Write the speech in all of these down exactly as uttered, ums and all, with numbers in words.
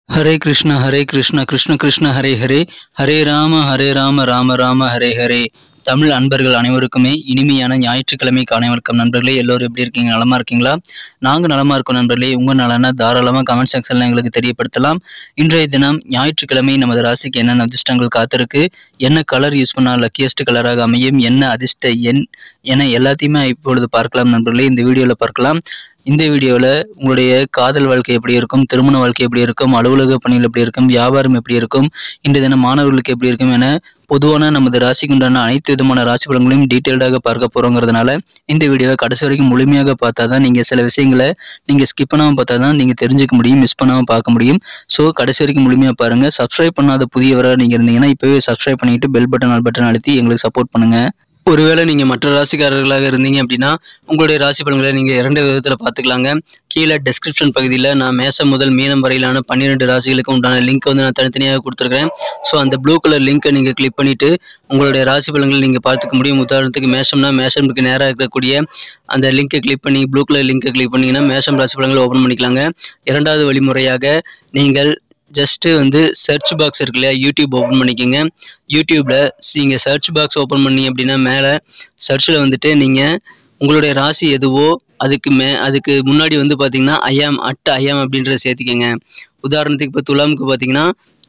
ஹரே கிருஷ்ணா ஹரே கிருஷ்ணா கிருஷ்ண கிருஷ்ண ஹரே ஹரே ஹரே ராம ஹரே ராம ராம ராம ஹரே ஹரே. தமிழ் அன்பர்கள் அனைவருக்குமே இனிமையான ஞாயிற்றுக்கிழமை காலை வணக்கம் நண்பர்களே. எல்லோரும் எப்படி இருக்கீங்க? நலமா இருக்கீங்களா? நாங்கள் நலமா இருக்கோம் நண்பர்களே. உங்கள் நலனா தாராளமாக கமெண்ட் செக்ஷனில் எங்களுக்கு தெரியப்படுத்தலாம். இன்றைய தினம் ஞாயிற்றுக்கிழமை நமது ராசிக்கு என்னென்ன அதிர்ஷ்டங்கள் காத்திருக்கு, என்ன கலர் யூஸ் பண்ணால் லக்கியஸ்ட் கலராக அமையும், என்ன அதிர்ஷ்ட எண் என எல்லாத்தையுமே இப்பொழுது பார்க்கலாம் நண்பர்களே. இந்த வீடியோவில் பார்க்கலாம். இந்த வீடியோவில் உங்களுடைய காதல் வாழ்க்கை எப்படி இருக்கும், திருமண வாழ்க்கை எப்படி இருக்கும், அலுவலக பணிகள் எப்படி இருக்கும், வியாபாரம் எப்படி இருக்கும், இன்றைய தினம் மாணவர்களுக்கு எப்படி இருக்கும் என பொதுவான நமது ராசிக்கு உண்டான அனைத்து விதமான ராசி பலன்களையும் டீட்டெயில்டாக பார்க்க போகிறோங்கிறதுனால இந்த வீடியோவை கடைசி வரைக்கும் முழுமையாக பார்த்தா தான் நீங்கள் சில விஷயங்களை நீங்கள் ஸ்கிப் பண்ணாமல் பார்த்தா தான் நீங்கள் தெரிஞ்சுக்க முடியும், மிஸ் பண்ணாமல் பார்க்க முடியும். ஸோ கடைசி வரைக்கும் முழுமையாக பாருங்கள். சப்ஸ்கிரைப் பண்ணாத புதியவராக நீங்கள் இருந்தீங்கன்னா இப்போவே சப்ஸ்கிரைப் பண்ணிட்டு பெல் பட்டன் ஆல் பட்டன் அழுத்தி எங்களுக்கு சப்போர்ட் பண்ணுங்கள். ஒருவேளை நீங்கள் மற்ற ராசிக்காரர்களாக இருந்தீங்க அப்படின்னா உங்களுடைய ராசி பலன்களை நீங்கள் இரண்டு விதத்தில் பார்த்துக்கலாங்க. கீழே டெஸ்கிரிப்ஷன் பகுதியில் நான் மேசம் முதல் மீனம் வரையிலான பன்னிரெண்டு ராசிகளுக்கு உண்டான லிங்க் வந்து நான் தனித்தனியாக கொடுத்துருக்கேன். ஸோ அந்த ப்ளூ கலர் லிங்க்கை நீங்கள் கிளிக் பண்ணிவிட்டு உங்களுடைய ராசி பலன்களை நீங்கள் பார்த்துக்க முடியும். உதாரணத்துக்கு மேஷம்னா மேஷம்க்கு நேராக இருக்கக்கூடிய அந்த லிங்க்கை கிளிக் பண்ணி ப்ளூ கலர் லிங்க்கை கிளிக் பண்ணிங்கன்னா மேஷம் ராசி பலன்களை ஓப்பன் பண்ணிக்கலாங்க. இரண்டாவது வழிமுறையாக நீங்கள் ஜஸ்ட்டு வந்து சர்ச் பாக்ஸ் இருக்கு இல்லையா, யூடியூப் ஓப்பன் பண்ணிக்கோங்க. யூடியூப்பில் நீங்கள் சர்ச் பாக்ஸ் ஓப்பன் பண்ணி அப்படின்னா மேலே சர்ச்சில் வந்துட்டு நீங்கள் உங்களுடைய ராசி எதுவோ அதுக்கு மே அதுக்கு முன்னாடி வந்து பார்த்தீங்கன்னா ஐயாம் அட் ஐயாம் அப்படின்றத சேர்த்திக்கங்க. உதாரணத்துக்கு இப்போ துலாமுக்கு பார்த்தீங்கன்னா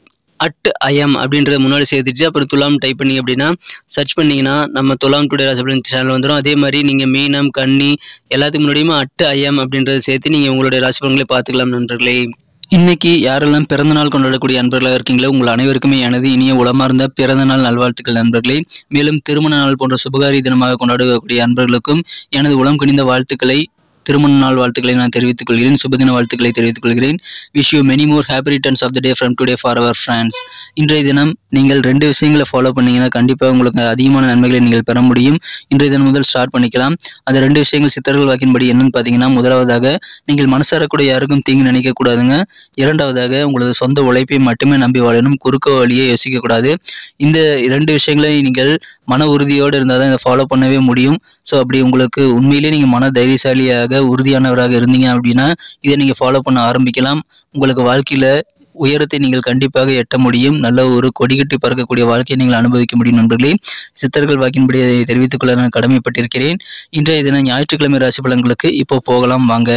அட் ஐஎம் அப்படின்றத முன்னாடி சேர்த்துட்டு அப்புறம் துலாம் டைப் பண்ணி அப்படின்னா சர்ச் பண்ணிங்கன்னா நம்ம துலாம் டுடே ராசி பலன் சேனல் வந்துடும். அதே மாதிரி நீங்கள் மீனம் கன்னி எல்லாத்துக்கு முன்னாடியுமே அட் ஐஎம் அப்படின்றத சேர்த்து நீங்கள் உங்களுடைய ராசி பலன்களை பார்த்துக்கலாம் நண்பர்களே. இன்னைக்கு யாரெல்லாம் பிறந்தநாள் கொண்டாடக்கூடிய அன்பர்களாக இருக்கீங்களோ உங்கள் அனைவருக்குமே எனது இனிய உளமார்ந்த பிறந்தநாள் நல்வாழ்த்துக்கள் நண்பர்களே. மேலும் திருமண நாள் போன்ற சுபகாரி தினமாக கொண்டாடக்கூடிய அன்பர்களுக்கும் எனது உளம் கனிந்த வாழ்த்துக்களை, திருமண நாள் வாழ்த்துக்களை நான் தெரிவித்துக் கொள்கிறேன். சுபதின வாழ்த்துக்களை தெரிவித்துக் கொள்கிறேன். Wish you many more happy returns of the day from today for our friends. இன்றைய தினம் நீங்கள் ரெண்டு விஷயங்களை ஃபாலோ பண்ணீங்கன்னா கண்டிப்பாக உங்களுக்கு அதிகமான நன்மைகளை நீங்கள் பெற முடியும். இன்றைய தினம் முதல் ஸ்டார்ட் பண்ணிக்கலாம். அந்த ரெண்டு விஷயங்கள் சித்தர்கள் வாக்கின்படி என்னன்னு பார்த்தீங்கன்னா, முதலாவதாக நீங்கள் மனசாரக்கூடிய யாருக்கும் தீங்கு நினைக்கக்கூடாதுங்க. இரண்டாவதாக உங்களது சொந்த உழைப்பை மட்டுமே நம்பி வாழணும், குறுக்க வழியை யோசிக்கக்கூடாது. இந்த இரண்டு விஷயங்களை நீங்கள் மன உறுதியோடு இருந்தால் தான் இதை ஃபாலோ பண்ணவே முடியும். ஸோ அப்படி உங்களுக்கு உண்மையிலேயே நீங்கள் மன தைரியசாலியாக உறுதியானவராக இருந்தீங்க அப்படின்னா இதை நீங்கள் ஃபாலோ பண்ண ஆரம்பிக்கலாம். உங்களுக்கு வாழ்க்கையில் உயரத்தை நீங்கள் கண்டிப்பாக எட்ட முடியும். நல்ல ஒரு கொடிகட்டி பறக்கக்கூடிய வாழ்க்கையை நீங்கள் அனுபவிக்க முடியும் நண்பர்களே. சித்தர்கள் வாக்கின்படி அதை தெரிவித்துக் கொள்ள நான் கடமைப்பட்டிருக்கிறேன். இன்றைய தினம் ஞாயிற்றுக்கிழமை ராசி பலன்களுக்கு இப்போ போகலாம் வாங்க.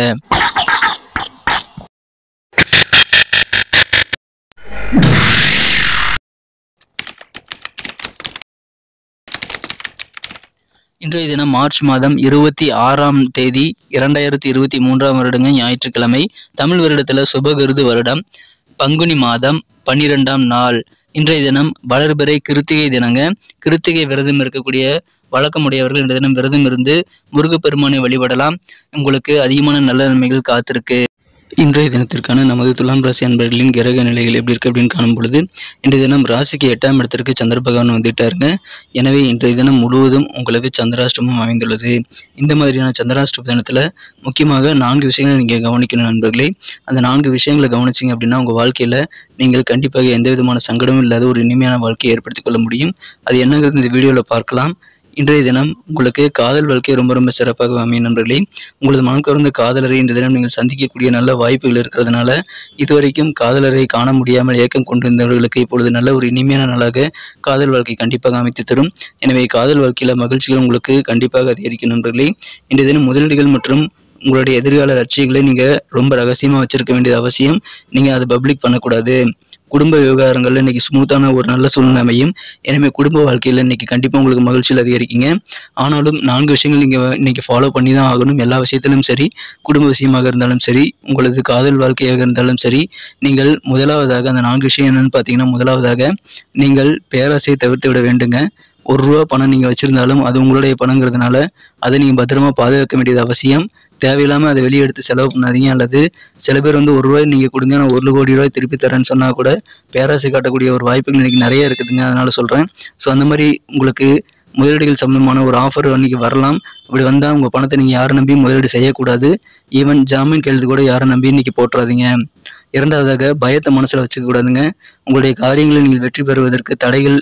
இன்றைய தினம் மார்ச் மாதம் இருபத்தி ஆறாம் தேதி இரண்டாயிரத்தி இருபத்தி மூன்றாம் வருடங்க ஞாயிற்றுக்கிழமை. தமிழ் வருடத்தில் சுபகிருது வருடம் பங்குனி மாதம் பன்னிரெண்டாம் நாள். இன்றைய தினம் வளர்பிறை கிருத்திகை தினங்க. கிருத்திகை விரதம் இருக்கக்கூடிய வழக்கமுடையவர்கள் இன்றைய தினம் விரதம் இருந்து முருகப்பெருமானை வழிபடலாம். உங்களுக்கு அதிகமான நல்ல நன்மைகள் காத்திருக்கு. இன்றைய தினத்திற்கான நமது துலாம் ராசி அன்பர்களின் கிரக நிலைகள் எப்படி இருக்கு அப்படின்னு காணும் பொழுது இன்றைய தினம் ராசிக்கு எட்டாம் இடத்திற்கு சந்திர பகவான் வந்துட்டாருங்க. எனவே இன்றைய தினம் முழுவதும் உங்களுக்கு சந்திராஷ்டமம் அமைந்துள்ளது. இந்த மாதிரியான சந்திராஷ்டம தினத்தில் முக்கியமாக நான்கு விஷயங்களை நீங்கள் கவனிக்கணும் நண்பர்களே. அந்த நான்கு விஷயங்களை கவனிச்சிங்க அப்படின்னா உங்கள் வாழ்க்கையில் நீங்கள் கண்டிப்பாக எந்த விதமான சங்கடமும் இல்லாத ஒரு இனிமையான வாழ்க்கையை ஏற்படுத்திக் கொள்ள முடியும். அது என்னங்கிறது இந்த வீடியோவில் பார்க்கலாம். இன்றைய தினம் உங்களுக்கு காதல் வாழ்க்கை ரொம்ப ரொம்ப சிறப்பாக அமையும் நண்பர்களே. உங்களது மனம் கவர்ந்த காதலரை இன்றைய தினம் நீங்கள் சந்திக்கக்கூடிய நல்ல வாய்ப்புகள் இருக்கிறதுனால இதுவரைக்கும் காதலரை காண முடியாமல் ஏக்கம் கொண்டிருந்தவர்களுக்கு இப்பொழுது நல்ல ஒரு இனிமையான நாளாக காதல் வாழ்க்கை கண்டிப்பாக அமைத்து தரும். எனவே காதல் வாழ்க்கையில் மகிழ்ச்சிகள் உங்களுக்கு கண்டிப்பாக அதிகரிக்கும் நண்பர்களே. இன்றைய தினம் முதலீடுகள் மற்றும் உங்களுடைய எதிர்கால லட்சியங்களை நீங்கள் ரொம்ப ரகசியமாக வச்சிருக்க வேண்டியது அவசியம். நீங்கள் அதை பப்ளிக் பண்ணக்கூடாது. குடும்ப விவகாரங்களில் இன்றைக்கி ஸ்மூத்தான ஒரு நல்ல சூழ்நிலை அமையும். எனவே குடும்ப வாழ்க்கையில் இன்றைக்கி கண்டிப்பாக உங்களுக்கு மகிழ்ச்சியில் அதிகரிக்குங்க. ஆனாலும் நான்கு விஷயங்கள் நீங்கள் இன்றைக்கி ஃபாலோ பண்ணி தான் ஆகணும். எல்லா விஷயத்திலும் சரி, குடும்ப விஷயமாக இருந்தாலும் சரி, உங்களது காதல் வாழ்க்கையாக இருந்தாலும் சரி, நீங்கள் முதலாவதாக அந்த நான்கு விஷயம் என்னென்னு பார்த்தீங்கன்னா, முதலாவதாக நீங்கள் பேராசையை தவிர்த்து விட வேண்டுங்க. ஒரு ரூபா பணம் நீங்கள் வச்சுருந்தாலும் அது உங்களுடைய பணங்கிறதுனால அதை நீங்கள் பத்திரமா பாதுகாக்க வேண்டியது அவசியம். தேவையில்லாமல் அதை வெளியே எடுத்து செலவு பண்ணாதீங்க. அல்லது சில பேர் வந்து ஒரு ரூபாய் நீங்கள் கொடுங்க, நான் ஒரு கோடி ரூபாய் திருப்பி தரேன்னு சொன்னால் கூட பேராசை காட்டக்கூடிய ஒரு வாய்ப்புகள் இன்றைக்கி நிறைய இருக்குதுங்க. அதனால் சொல்கிறேன். ஸோ அந்த மாதிரி உங்களுக்கு முதலீடுகள் சம்பந்தமான ஒரு ஆஃபர் அன்றைக்கி வரலாம். அப்படி வந்தால் உங்கள் பணத்தை நீங்கள் யாரை நம்பி முதலீடு செய்யக்கூடாது. ஈவன் ஜாமீன் கையெழுத்து கூட யாரை நம்பி இன்றைக்கி போட்டுறாதீங்க. இரண்டாவதாக பயத்தை மனசில் வச்சுக்க கூடாதுங்க. உங்களுடைய காரியங்களை நீங்கள் வெற்றி பெறுவதற்கு தடைகள்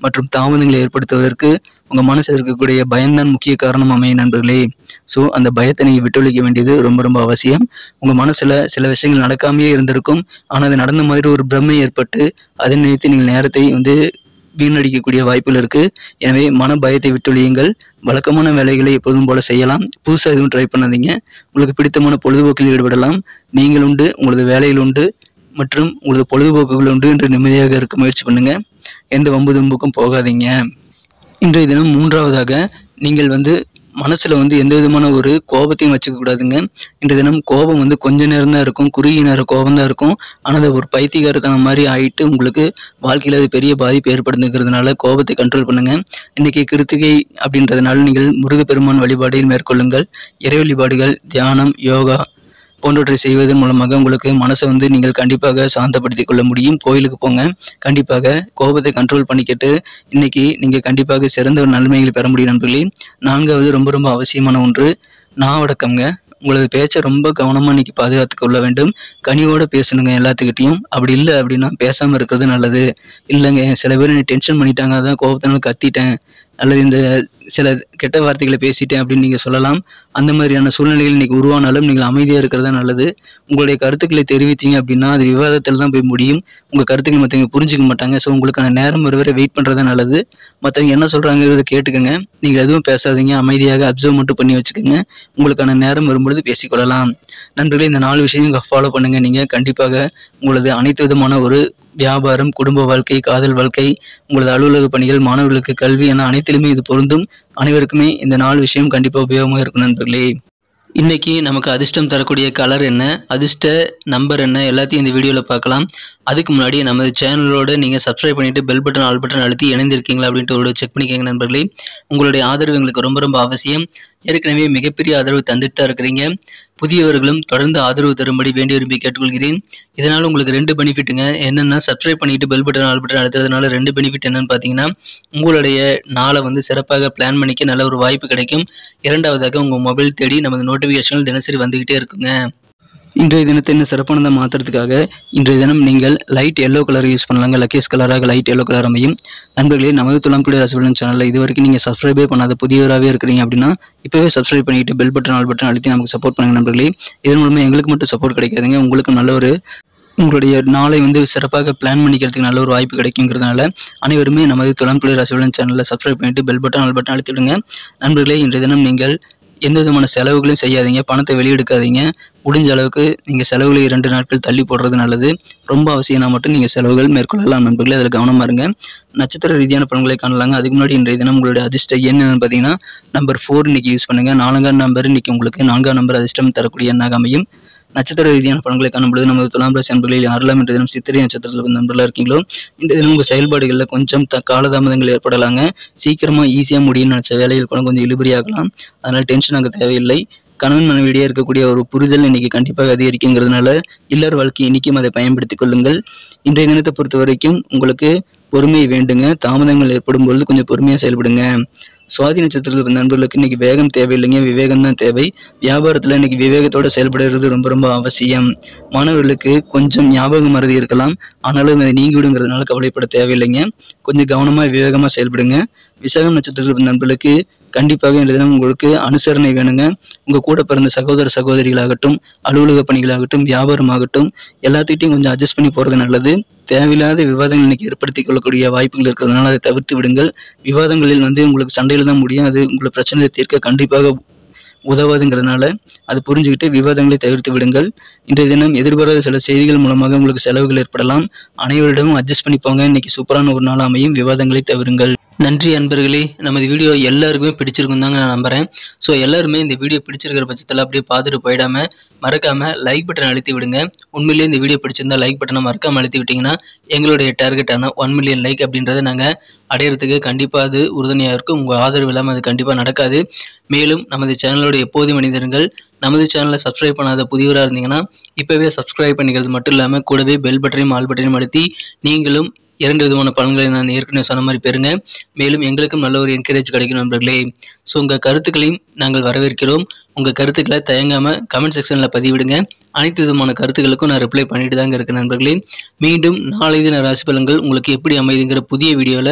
மற்றும் தாமதங்களை ஏற்படுத்துவதற்கு உங்கள் மனசில் இருக்கக்கூடிய பயம்தான் முக்கிய காரணம் அமையும் நண்பர்களே. ஸோ அந்த பயத்தை நீங்கள் விட்டொழிக்க வேண்டியது ரொம்ப ரொம்ப அவசியம். உங்கள் மனசில் சில விஷயங்கள் நடக்காமையே இருந்திருக்கும். ஆனால் அது நடந்த மாதிரி ஒரு பிரமை ஏற்பட்டு அதை நினைத்து நீங்கள் நேரத்தை வந்து வீணடிக்கக்கூடிய வாய்ப்புகள் இருக்குது. எனவே மன பயத்தை விட்டொழியுங்கள். வழக்கமான வேலைகளை எப்போதும் போல செய்யலாம். புதுசாக எதுவும் ட்ரை பண்ணாதீங்க. உங்களுக்கு பிடித்தமான பொழுதுபோக்கில் ஈடுபடலாம். நீங்கள் உண்டு, உங்களது வேலையில் உண்டு மற்றும் உங்களது பொழுதுபோக்குகள் உண்டு என்று நிம்மதியாக இருக்க முயற்சி பண்ணுங்க. எந்த வம்பு தும்புக்கும் போகாதீங்க. இன்றைய தினம் மூன்றாவதாக நீங்கள் வந்து மனசில் வந்து எந்த விதமான ஒரு கோபத்தையும் வச்சுக்க கூடாதுங்க. இன்றைய தினம் கோபம் வந்து கொஞ்ச நேரம் தான் இருக்கும், குறுகிய நேரம் கோபம் தான் இருக்கும். ஆனால் அது ஒரு பைத்தியக்காரத்தனம் மாதிரி ஆகிட்டு உங்களுக்கு வாழ்க்கையில் அது பெரிய பாதிப்பு ஏற்படுத்துங்கிறதுனால கோபத்தை கண்ட்ரோல் பண்ணுங்க. இன்றைக்கி கிருத்திகை அப்படின்றதுனால நீங்கள் முருகப்பெருமான் வழிபாடில் மேற்கொள்ளுங்கள். இறை வழிபாடுகள், தியானம், யோகா போன்றவற்றை செய்வதன் மூலமாக உங்களுக்கு மனசை வந்து நீங்கள் கண்டிப்பாக சாந்தப்படுத்திக் கொள்ள முடியும். கோயிலுக்கு போங்க. கண்டிப்பாக கோபத்தை கண்ட்ரோல் பண்ணிக்கிட்டு இன்னைக்கு நீங்கள் கண்டிப்பாக சிறந்த ஒரு நன்மைகளை பெற முடியும் நண்பர்களே. நான்காவது ரொம்ப ரொம்ப அவசியமான ஒன்று நாவடக்கம்ங்க. உங்களது பேச்சை ரொம்ப கவனமாக இன்னைக்கு பாதுகாத்து கொள்ள வேண்டும். கனிவோடு பேசணுங்க எல்லாத்துக்கிட்டையும். அப்படி இல்லை அப்படின்னா பேசாமல் இருக்கிறது நல்லது. இல்லைங்க சில பேர் என்னை டென்ஷன் பண்ணிட்டாங்க, அதான் கோபத்தினால கத்திட்டேன் அல்லது இந்த சில கெட்ட வார்த்தைகளை பேசிட்டேன் அப்படின்னு நீங்கள் சொல்லலாம். அந்த மாதிரியான சூழ்நிலைகள் இன்றைக்கி உருவானாலும் நீங்கள் அமைதியாக இருக்கிறது தான் நல்லது. உங்களுடைய கருத்துக்களை தெரிவித்தீங்க அப்படின்னா அது விவாதத்தில் தான் போய் முடியும். உங்கள் கருத்துக்கள் மற்றவங்க புரிஞ்சிக்க மாட்டாங்க. ஸோ உங்களுக்கான நேரம் ஒரு வரை வெயிட் பண்ணுறது தான் நல்லது. மற்றவங்க என்ன சொல்கிறாங்கிறத கேட்டுக்கோங்க. நீங்கள் எதுவும் பேசாதீங்க, அமைதியாக அப்சர்வ் மட்டும் பண்ணி வச்சுக்கோங்க. உங்களுக்கான நேரம் வரும்பொழுது பேசிக்கொள்ளலாம். நண்பர்களே, இந்த நாலு விஷயம் ஃபாலோ பண்ணுங்கள். நீங்கள் கண்டிப்பாக உங்களது அனைத்து விதமான ஒரு வியாபாரம், குடும்ப வாழ்க்கை, காதல் வாழ்க்கை, உங்களது அலுவலக பணிகள், மாணவர்களுக்கு கல்வி என அனைத்திலுமே இது பொருந்தும். அனைவருக்குமே இந்த நாலு விஷயம் கண்டிப்பாக உபயோகமாக இருக்கும் நண்பர்களே. இன்றைக்கி நமக்கு அதிர்ஷ்டம் தரக்கூடிய கலர் என்ன, அதிர்ஷ்ட நம்பர் என்ன, எல்லாத்தையும் இந்த வீடியோவில் பார்க்கலாம். அதுக்கு முன்னாடி நமது சேனலோடு நீங்கள் சப்ஸ்கிரைப் பண்ணிவிட்டு பெல் பட்டன் ஆல் பட்டன் அழுத்தி இணைந்திருக்கீங்களா அப்படின்ட்டு ஒரு செக் பண்ணிக்கோங்க நண்பர்களே. உங்களுடைய ஆதரவு எங்களுக்கு ரொம்ப ரொம்ப அவசியம். ஏற்கனவே மிகப்பெரிய ஆதரவு தந்துட்டு தான் இருக்கிறீங்க. புதியவர்களும் தொடர்ந்து ஆதரவு தரும்படி வேண்டி விரும்பி கேட்டுக்கொள்கிறேன். இதனால் உங்களுக்கு ரெண்டு பெனிஃபிட்டுங்க. என்னென்னா சப்ஸ்கிரைப் பண்ணிவிட்டு பெல் பட்டன் ஆல் பட்டன் அழுத்துறதுனால ரெண்டு பெனிஃபிட் என்னென்னு பார்த்தீங்கன்னா, உங்களுடைய நாளை வந்து சிறப்பாக பிளான் பண்ணிக்க நல்ல ஒரு வாய்ப்பு கிடைக்கும். இரண்டாவதாக உங்கள் மொபைல் தேடி நமது நோட்டிஃபிகேஷன்கள் தினசரி வந்துக்கிட்டே இருக்குங்க. இன்றைய தினத்தை இன்னும் சிறப்பானதாக மாற்றுறதுக்காக இன்றைய தினம் நீங்கள் லைட் எல்லோ கலர் யூஸ் பண்ணலாங்க. லக்கேஸ் கலராக லைட் எல்லோ கலர் அமையும். நண்பர்களே, நமது துலாம்குடி ராசிபலன் சேனலில் இது வரைக்கும் நீங்கள் சப்ஸ்கிரைபே பண்ணாத புதியவராகவே இருக்கிறீங்க அப்படின்னா இப்போவே சப்ஸ்கிரைப் பண்ணிவிட்டு பெல் பட்டன் ஆல் பட்டன் அழுத்தி நமக்கு சப்போர்ட் பண்ணுங்கள் நண்பர்களே. இதன் மூலமாக எங்களுக்கு மட்டும் சப்போர்ட் கிடைக்காதுங்க, உங்களுக்கு நல்ல ஒரு உங்களுடைய நாளை வந்து சிறப்பாக பிளான் பண்ணிக்கிறதுக்கு நல்ல ஒரு வாய்ப்பு கிடைக்குங்கிறதுனால அனைவருமே நமது துலாம்குடி ராசிபலன் சேனலில் சப்ஸ்கிரைப் பண்ணிவிட்டு பெல் பட்டன் ஆல் பட்டன் அழுத்திவிடுங்க. நண்பர்களே, இன்றைய தினம் நீங்கள் எந்த விதமான செலவுகளையும் செய்யாதீங்க, பணத்தை வெளியெடுக்காதீங்க. முடிஞ்ச அளவுக்கு நீங்கள் செலவுகளை இரண்டு நாட்கள் தள்ளி போடுறது நல்லது. ரொம்ப அவசியம்னா மட்டும் நீங்கள் செலவுகள் மேற்கொள்ளலாம் நண்பர்களே, அதில் கவனமாக இருங்க. நட்சத்திர ரீதியான பலன்களை காணலாங்க. அதுக்கு முன்னாடி இன்றைய தினம் உங்களுடைய அதிர்ஷ்ட எண் என்னன்னு பார்த்தீங்கன்னா நம்பர் ஃபோர் இன்னைக்கு யூஸ் பண்ணுங்கள். நான்காம் நம்பர் இன்னைக்கு உங்களுக்கு நான்காம் நம்பர் அதிர்ஷ்டம் தரக்கூடிய எண்ணாக அமையும். நட்சத்திர ரீதியான பலன்களை காணும்பொழுது நமது துலாம் ராசி அன்பர்களில் யாரெல்லாம் இன்றைய தினம் சித்திரை நட்சத்திரத்தில் நண்பர்களாக இருக்கீங்களோ இன்றைய தினம் உங்கள் செயல்பாடுகளில் கொஞ்சம் த காலதாமதங்கள் ஏற்படலாங்க. சீக்கிரமாக ஈஸியாக முடியும்னு நினச்ச வேலைகள் கூட கொஞ்சம் இழுபறியாகலாம். அதனால் டென்ஷன் ஆக தேவையில்லை. கணவன் மனைவியிடையே இருக்கக்கூடிய ஒரு புரிதல் இன்னைக்கு கண்டிப்பாக அதிகரிக்குங்கிறதுனால இல்லற வாழ்க்கை இன்னைக்கும் அதை பயன்படுத்திக் கொள்ளுங்கள். இன்றைய தினத்தை பொறுத்த வரைக்கும் உங்களுக்கு பொறுமை வேண்டுங்க. தாமதங்கள் ஏற்படும் பொழுது கொஞ்சம் பொறுமையாக செயல்படுங்க. சுவாதி நட்சத்திரத்தில் நண்பர்களுக்கு இன்னைக்கு வேகம் தேவையில்லைங்க, விவேகம் தான் தேவை. வியாபாரத்தில் இன்னைக்கு விவேகத்தோடு செயல்படுறது ரொம்ப ரொம்ப அவசியம். மாணவர்களுக்கு கொஞ்சம் ஞாபகம் மறதி இருக்கலாம், ஆனாலும் அதை நீங்கி விடுங்கிறதுனால கவலைப்பட தேவையில்லைங்க. கொஞ்சம் கவனமாக விவேகமாக செயல்படுங்க. விசாகம் நட்சத்திரத்தில் நண்பர்களுக்கு கண்டிப்பாக இந்த தினம் உங்களுக்கு அனுசரணை வேணுங்க. உங்கள் கூட பிறந்த சகோதர சகோதரிகளாகட்டும், அலுவலக பணிகளாகட்டும், வியாபாரமாகட்டும், எல்லாத்திட்டையும் கொஞ்சம் அட்ஜஸ்ட் பண்ணி போகிறது நல்லது. தேவையில்லாத விவாதங்கள் இன்னைக்கு ஏற்படுத்தி கொள்ளக்கூடிய வாய்ப்புகள் இருக்கிறதுனால அதை தவிர்த்து விடுங்கள். விவாதங்களில் வந்து உங்களுக்கு சண்டையில் தான் முடியும், அது உங்களை பிரச்சனையை தீர்க்க கண்டிப்பாக உதவாதுங்கிறதுனால அது புரிஞ்சுக்கிட்டு விவாதங்களை தவிர்த்து விடுங்கள். இன்றைய தினம் எதிர்பாராத சில செய்திகள் மூலமாக உங்களுக்கு செலவுகள் ஏற்படலாம். அனைவரிடமும் அட்ஜஸ்ட் பண்ணிப்போங்க. இன்னைக்கு சூப்பரான ஒரு நாள் அமையும். விவாதங்களை தவிருங்கள். நன்றி அன்பர்களே. நமது வீடியோ எல்லாருக்குமே பிடிச்சிருக்கும் தாங்க நான் நம்புகிறேன். ஸோ எல்லாருமே இந்த வீடியோ பிடிச்சிருக்கிற பட்சத்தில் அப்படியே பார்த்துட்டு போயிடாமல் மறக்காமல் லைக் பட்டன் அழுத்தி விடுங்க. உண்மையிலேயே இந்த வீடியோ பிடிச்சிருந்தா லைக் பட்டனை மறக்காமல் அழுத்தி விட்டிங்கன்னா எங்களுடைய டார்கெட்டான ஒன் மில்லியன் லைக் அப்படின்றத நாங்கள் அடையிறதுக்கு கண்டிப்பாக அது உறுதுணையாக இருக்கும். உங்கள் ஆதரவு இல்லாமல் அது கண்டிப்பாக நடக்காது. மேலும் நமது சேனலோட எப்போதும் மனிதர்கள் நமது சேனலை சப்ஸ்கிரைப் பண்ணாத புதியவராக இருந்தீங்கன்னா இப்போவே சப்ஸ்கிரைப் பண்ணிக்கிறது மட்டும் இல்லாமல் கூடவே பெல் பட்டனையும் ஆல் பட்டனையும் அழுத்தி நீங்களும் இரண்டு விதமான பலன்களை நான் ஏற்கனவே சொன்ன மாதிரி பெறுங்க. மேலும் எங்களுக்கும் நல்ல ஒரு என்கரேஜ் கிடைக்கும் நண்பர்களே. ஸோ உங்கள் கருத்துக்களையும் நாங்கள் வரவேற்கிறோம். உங்கள் கருத்துக்களை தயங்காமல் கமெண்ட் செக்ஷனில் பதிவிடுங்க. அனைத்து விதமான கருத்துக்களுக்கும் நான் ரிப்ளை பண்ணிட்டு தாங்க இருக்கேன் நண்பர்களே. மீண்டும் நாளை தின ராசி பலன்கள் உங்களுக்கு எப்படி அமைதுங்கிற புதிய வீடியோவில்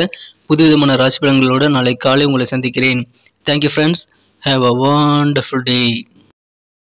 புதுவிதமான ராசி பலன்களோடு நாளை காலை உங்களை சந்திக்கிறேன். Thank you friends. Have a wonderful day.